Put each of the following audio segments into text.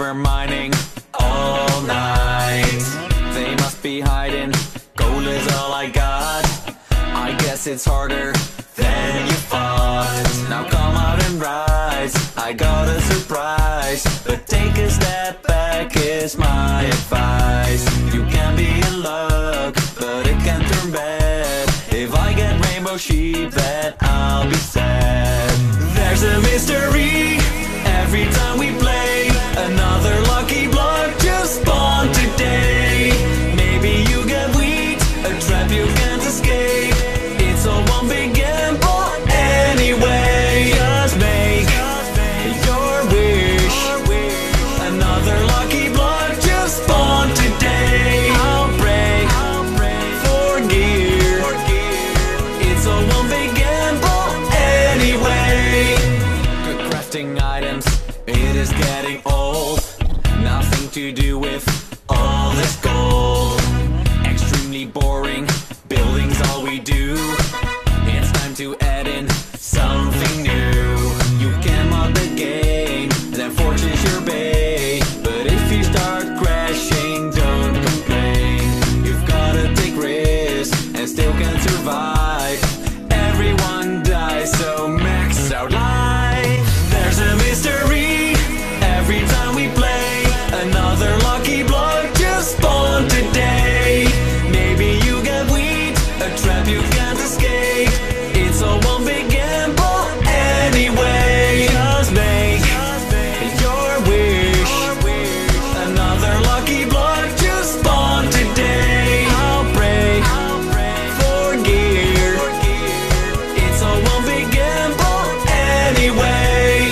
are mining all night. They must be hiding, gold is all I got. I guess it's harder than you thought. Now come out and rise, I got a surprise. But take a step back is my advice. You can be in luck, but it can turn bad. If I get rainbow sheep, then I'll be sad. There's a mystery every time we play. Another lucky block just spawned today. Maybe you get wheat, a trap you can't escape. It's all one big gamble anyway. Just make your wish. Another lucky block just spawned today. I'll pray for gear. It's all one big gamble anyway. Good crafting items, it is getting old. Nothing to do with all this gold. Extremely boring, building's all we do. It's time to add in something new. You can mod the game, then fortune's your bait. But if you start crashing, don't complain. You've gotta take risks and still can survive. Everyone dies, so max out life. There's a mystery every time we play. Another lucky block just spawned today. Maybe you get wheat, a trap you can't escape. It's all one big gamble anyway. Just make your wish. Another lucky block just spawned today. I'll pray for gear. It's all one big gamble anyway.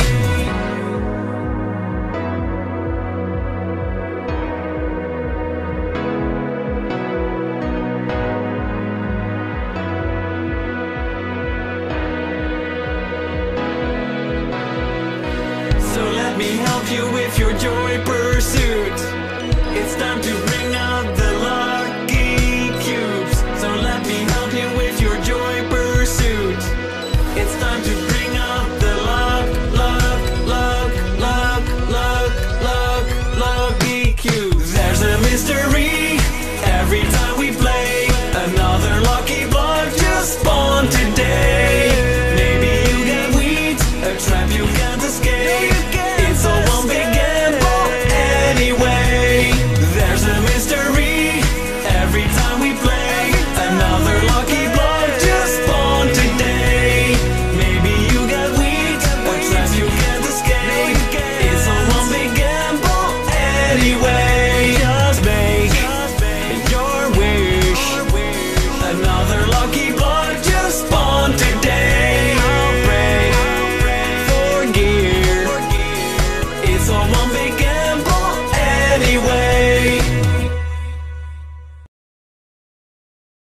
So let me help you with your joy pursuit. It's time to bring out the lucky cubes. So let me help you with your joy pursuit. It's time to bring out the lucky cubes. There's a mystery